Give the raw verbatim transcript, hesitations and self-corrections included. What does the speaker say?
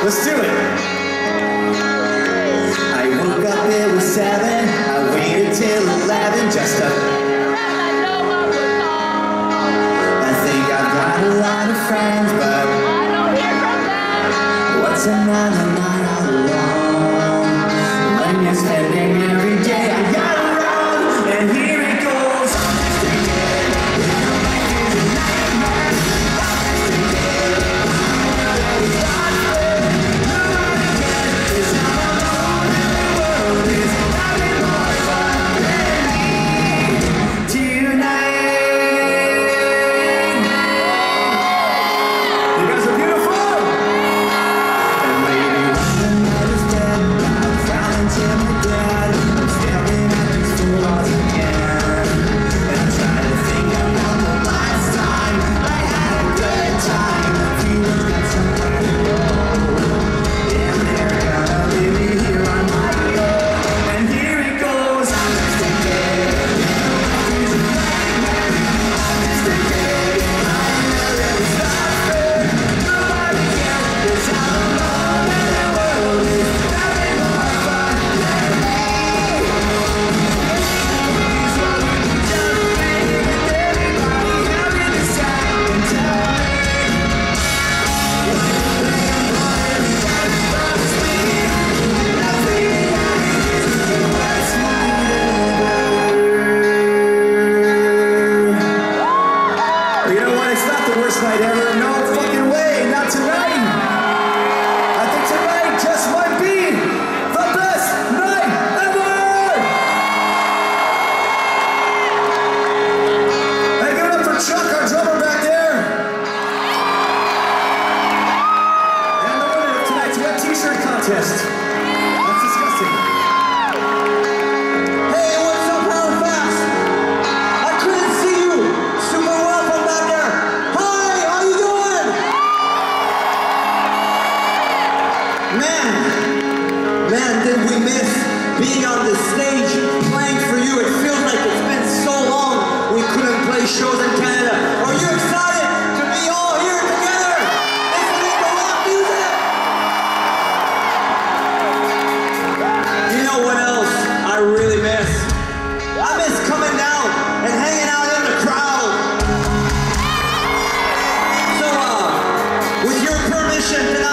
Let's do it. I woke up, it was seven. I waited till eleven just to. I think I've got a lot of friends, but I don't hear from them. What's another night all alone? When you're spending every day, I got around, and here it goes. I'm just thinking, your life is a nightmare. I'm just thinking, it's not fair. Nobody cares, it's not alone, and the world is having more fun than me tonight. You guys are beautiful. And maybe when the night is dead, I'll frown until my dad. I'm staring at these two walls again, and I'm trying to think about the last time I had a good time. Feelings got somewhere to go, and they're gonna leave me here on my own. And here it goes. I'm just thinking, it's a nightmare. I'm just thinking, I know that it's not fair. Nobody cares, it's all alone, and the world is having more fun than me. It's what we can do, baby, with everybody having a sad and tell me. You know what? It's not the worst night ever. No fucking way. Not tonight. I think tonight just might be the best night ever. Hey, give it up for Chuck, our drummer back there. And the winner of tonight's wet t-shirt contest. That's disgusting. Hey, what's up, Halifax? I couldn't see you super well from back there. Hi, how you doing? Man, man, did we miss being on the stage playing for you? It feels like it's been so long we couldn't play shows in Canada. Are you excited to be all here together listening to rock music? You know what else I really miss? I miss coming down and hanging out in the crowd. So, uh, with your permission,